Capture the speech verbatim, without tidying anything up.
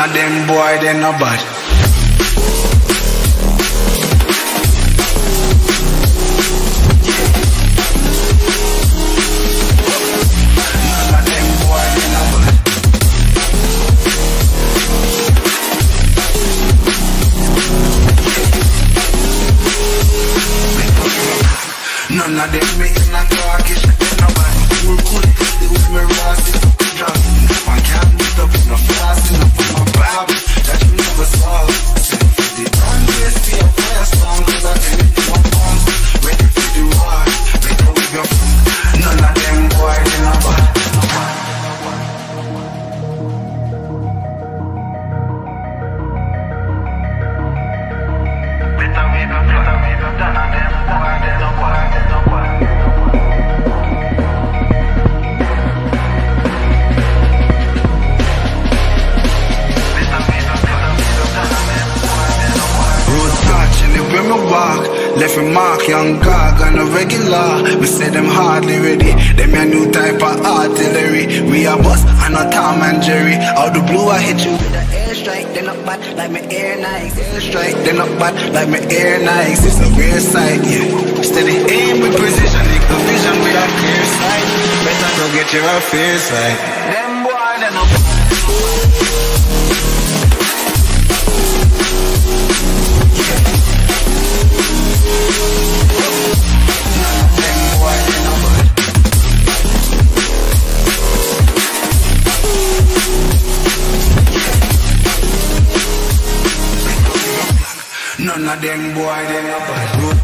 of them boy, they no bad. None of them making a talk, it's nobody cool, cool. They with me rust, it's up the drug. I can't meet up with no fast, enough for my Bible that you never saw. They done this, be a fire song, cause I tell you one bomb. Ready for the war, better with your food. None of them boy, they no bad. Better with your food, better with your none of them boy, they no bad. When me walk, left me mark, young gog on a regular. Me say them hardly ready, them a new type of artillery. We a boss and a Tom and Jerry. Out the blue I hit you with a airstrike, they not bad like me air nice. Airstrike, they not bad like me air nice. It's a rare sight, yeah. Steady aim with precision, make the vision with a clear sight. Better go get your affair sight. Them boy, they not bad. None of them boy, they no bad.